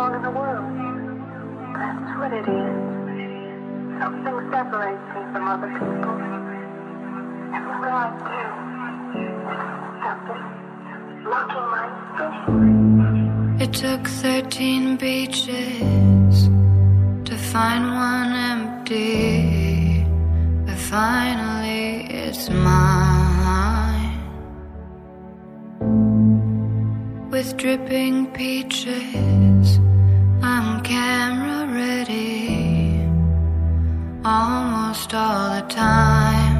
belong in the world. That's what it is. Something separates me from other people. And what I do is something blocking my vision. It took 13 beaches to find one empty, but finally it's mine. With dripping peaches, I'm camera ready almost all the time.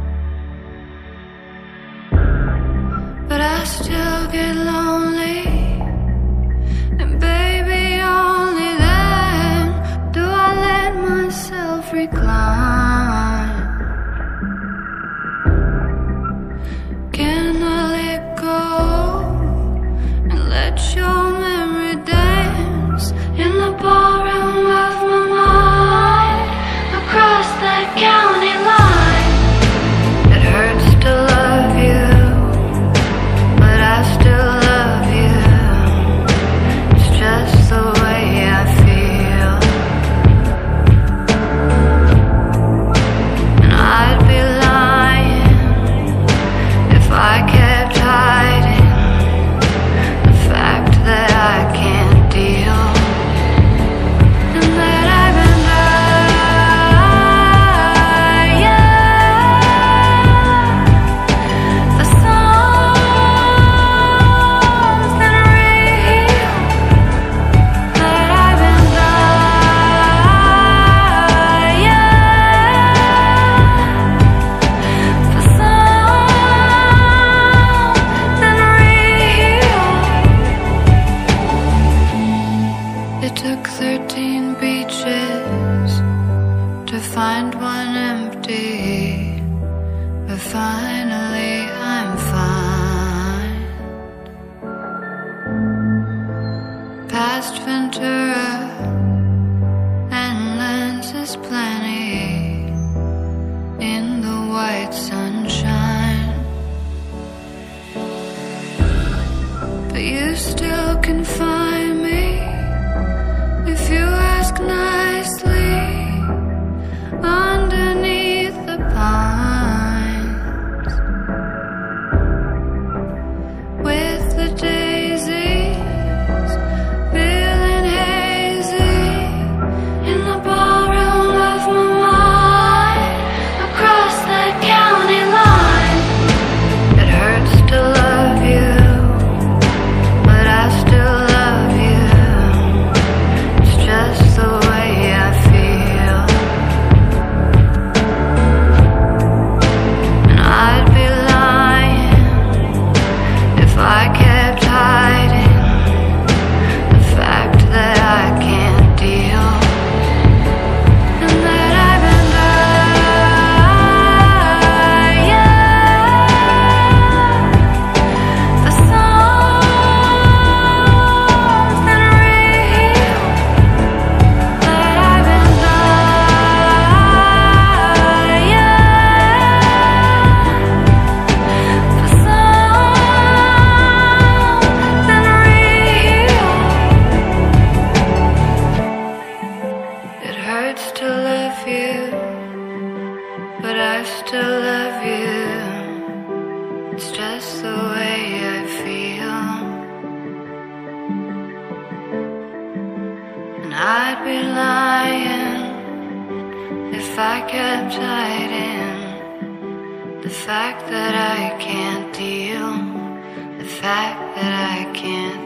But I still get lonely, and baby, only then do I let myself recline. Can I let go and let your memory dance in the ballroom of my mind, across that county line? It hurts to love you, but I still love you. It's just the way I feel. And I'd be lying if I kept hiding the fact that I can't deal, and that I've been dying for something real, that I've been dying for something real. It took 13 beaches to find one empty, but finally I'm fine. Past Ventura and lenses plenty in the white sunshine, but you still can find me if you ask nicely underneath the pines, with the daisies feeling hazy in the ballroom of my mind, across that county line. It hurts to love you, but I still love you. It's just the way I feel. And I'd be lying if I kept hiding the fact that I can't deal, and that I've been dying for something real, that I've been dying for something real. It hurts to love you, but I still love you. It's just the way I feel. And I'd be lying if I kept hiding the fact that I can't deal, the fact that I can't